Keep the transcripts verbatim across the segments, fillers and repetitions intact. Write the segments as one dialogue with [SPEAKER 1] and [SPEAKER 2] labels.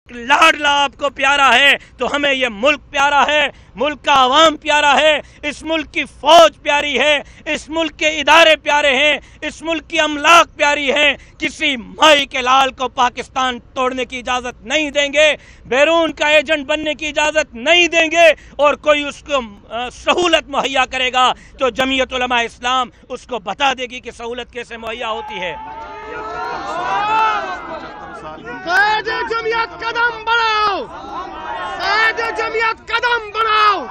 [SPEAKER 1] ایک لاڈلا آپ کو پیارا ہے تو ہمیں یہ ملک پیارا ہے، ملک کا عوام پیارا ہے، اس ملک کی فوج پیاری ہے، اس ملک کے ادارے پیارے ہیں، اس ملک کی املاک پیاری ہے۔ کسی مائی کے لال کو پاکستان توڑنے کی اجازت نہیں دیں گے، بیرون کا ایجنٹ بننے کی اجازت نہیں دیں گے، اور کوئی اس کو سہولت مہیا کرے گا تو جمعیت علماء اسلام اس کو بتا دے گی کہ سہولت کیسے مہیا ہوتی ہے۔
[SPEAKER 2] قائد جمعیت قدم بڑھاؤ، قائد جمعیت قدم بڑھاؤ۔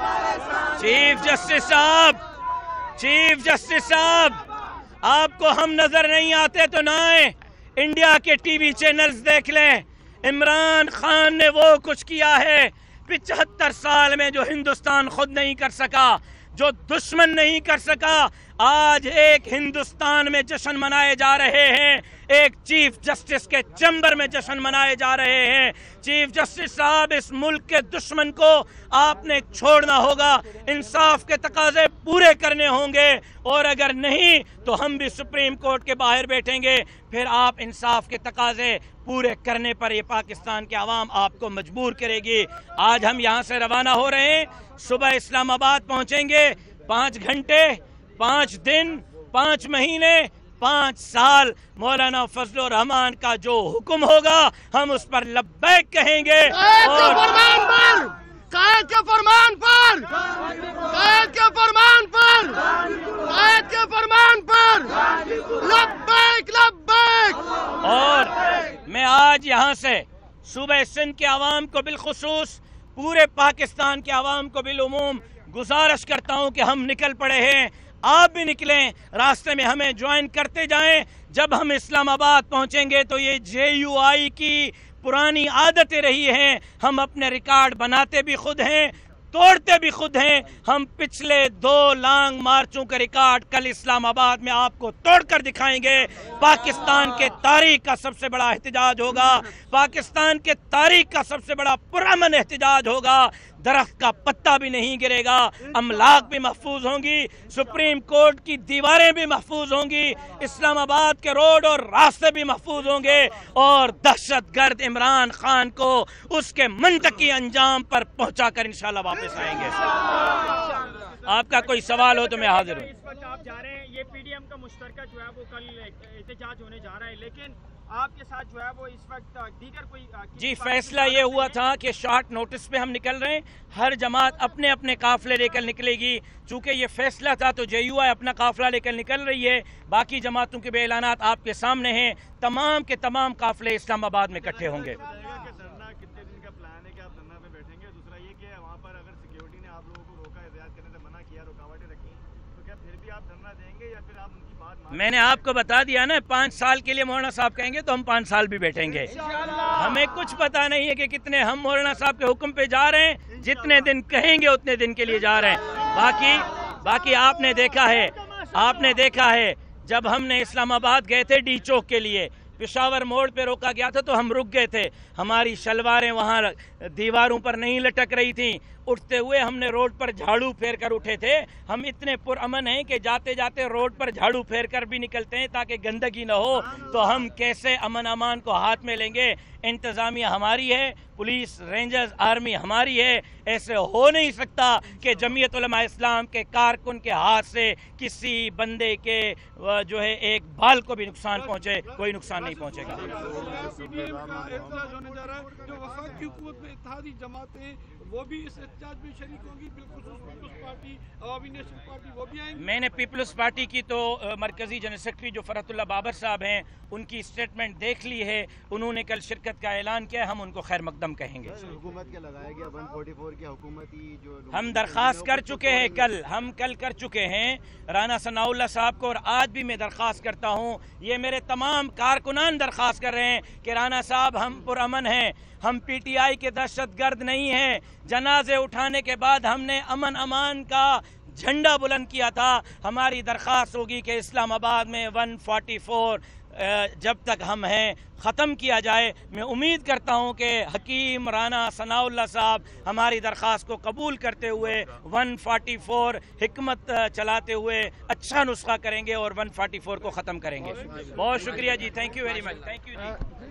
[SPEAKER 1] چیف جسٹس صاحب، چیف جسٹس صاحب، آپ کو ہم نظر نہیں آتے تو نہ آئیں، انڈیا کے ٹی وی چینلز دیکھ لیں۔ عمران خان نے وہ کچھ کیا ہے پچہتر سال میں جو ہندوستان خود نہیں کر سکا، جو دشمن نہیں کر سکا۔ آج ایک ہندوستان میں جشن منائے جا رہے ہیں، ایک چیف جسٹس کے چیمبر میں جشن منائے جا رہے ہیں۔ چیف جسٹس صاحب، اس ملک کے دشمن کو آپ نے چھوڑنا ہوگا، انصاف کے تقاضے پورے کرنے ہوں گے، اور اگر نہیں تو ہم بھی سپریم کورٹ کے باہر بیٹھیں گے، پھر آپ انصاف کے تقاضے پورے کرنے پر یہ پاکستان کے عوام آپ کو مجبور کرے گی۔ آج ہم یہاں سے روانہ ہو رہے ہیں، صبح اسلام آباد پہنچیں گے۔ پانچ گھنٹے، پانچ دن، پانچ مہینے، پانچ سال مولانا فضل الرحمان کا جو حکم ہوگا ہم اس پر لبیک کہیں گے، اور
[SPEAKER 2] قائد کے فرمان پر، قائد کے فرمان پر، قائد کے فرمان پر لبیک لبیک۔
[SPEAKER 1] اور میں آج یہاں سے صوبہ سندھ کے عوام کو بالخصوص، پورے پاکستان کے عوام کو بالعموم گزارش کرتا ہوں کہ ہم نکل پڑے ہیں، آپ بھی نکلیں، راستے میں ہمیں جوائن کرتے جائیں۔ جب ہم اسلام آباد پہنچیں گے تو یہ جے یو آئی کی پرانی عادتیں رہی ہیں، ہم اپنے ریکارڈ بناتے بھی خود ہیں، توڑتے بھی خود ہیں۔ ہم پچھلے دو لانگ مارچوں کا ریکارڈ کل اسلام آباد میں آپ کو توڑ کر دکھائیں گے۔ پاکستان کے تاریخ کا سب سے بڑا احتجاج ہوگا، پاکستان کے تاریخ کا سب سے بڑا پرامن احتجاج ہوگا۔ درخت کا پتا بھی نہیں گرے گا، املاک بھی محفوظ ہوں گی، سپریم کورٹ کی دیواریں بھی محفوظ ہوں گی، اسلام آباد کے روڈ اور راستے بھی محفوظ ہوں گے، اور دہشت گرد عمران خان کو اس کے منطقی انجام پر پہنچا کر انشاءاللہ واپس آئیں گے۔ آپ کا کوئی سوال ہو تو میں حاضر ہوں۔
[SPEAKER 3] اس وقت آپ جا رہے ہیں، یہ پی ڈی ایم کا مشترکہ جو ہے وہ کل احتجاج ہونے جا رہا ہے، لیکن آپ کے ساتھ جو ہے وہ اس وقت دیگر کوئی
[SPEAKER 1] جی فیصلہ یہ ہوا تھا کہ شارٹ نوٹس پہ ہم نکل رہے ہیں، ہر جماعت اپنے اپنے قافلے لے کر نکلے گی۔ چونکہ یہ فیصلہ تھا تو جے یو آئی اپنا قافلہ لے کر نکل رہی ہے، باقی جماعتوں کے بھی اعلانات آپ کے سامنے ہیں، تمام کے تمام قافلے اسلام آباد میں اکٹھے ہوں گے۔ میں نے آپ کو بتا دیا نا، پانچ سال کے لیے مولانا صاحب کہیں گے تو ہم پانچ سال بھی بیٹھیں گے۔ ہمیں کچھ پتا نہیں ہے کہ کتنے، ہم مولانا صاحب کے حکم پہ جا رہے ہیں، جتنے دن کہیں گے اتنے دن کے لیے جا رہے ہیں۔ باقی باقی آپ نے دیکھا ہے، آپ نے دیکھا ہے جب ہم نے اسلام آباد گئے تھے ڈی چوک کے لیے، پشاور موڑ پہ روکا گیا تھا تو ہم رک گئے تھے، ہماری شلواریں وہاں دیواروں پر نہیں لٹک رہی تھیں، اٹھتے ہوئے ہم نے روڈ پر جھاڑو پھیر کر اٹھے تھے۔ ہم اتنے پرامن ہیں کہ جاتے جاتے روڈ پر جھاڑو پھیر کر بھی نکلتے ہیں تاکہ گندگی نہ ہو، تو ہم کیسے امن امان کو ہاتھ میں لیں گے؟ انتظامیہ ہماری ہے، پولیس، رینجرز، آرمی ہماری ہے، ایسے ہو نہیں سکتا کہ جمعیت علماء اسلام کے کارکن کے ہاتھ سے کسی بندے کے جو ہے ایک بال کو بھی نقصان پہنچے، کوئی نقصان نہیں پہنچے گا۔
[SPEAKER 4] وہ بھی اس احتجاج میں شریک ہوں گی، بالخصوص پیپلز پارٹی، عوامی نیشنل پارٹی، وہ بھی آئیں گی۔
[SPEAKER 1] میں نے پیپلز پارٹی کی تو مرکزی جنرل سیکرٹری جو فرحت اللہ بابر صاحب ہیں ان کی اسٹیٹمنٹ دیکھ لی ہے، انہوں نے کل شرکت کا اعلان کیا، ہم ان کو خیر مقدم کہیں گے۔
[SPEAKER 5] حکومت کا لگایا گیا ایک سو چوالیس کی حکومتی جو
[SPEAKER 1] ہم درخواست کر چکے ہیں، کل ہم کل کر چکے ہیں رانا ثناء اللہ صاحب کو، اور آج بھی میں درخواست کرتا ہوں، یہ میرے تمام کارکنان درخواست کر رہے ہیں کہ رانا صاحب ہم پرامن ہیں، ہم پی ٹی آئی کے دہشت گرد نہیں ہیں۔ جنازے اٹھانے کے بعد ہم نے امن امان کا جھنڈا بلند کیا تھا۔ ہماری درخواست ہوگی کہ اسلام آباد میں ون فورٹی فور جب تک ہم ہیں ختم کیا جائے۔ میں امید کرتا ہوں کہ حکیم رانا ثناء اللہ صاحب ہماری درخواست کو قبول کرتے ہوئے ون فورٹی فور حکمت چلاتے ہوئے اچھا نسخہ کریں گے اور ون فورٹی فور کو ختم کریں گے۔ بہت شکریہ جی، thank you very much, thank you G.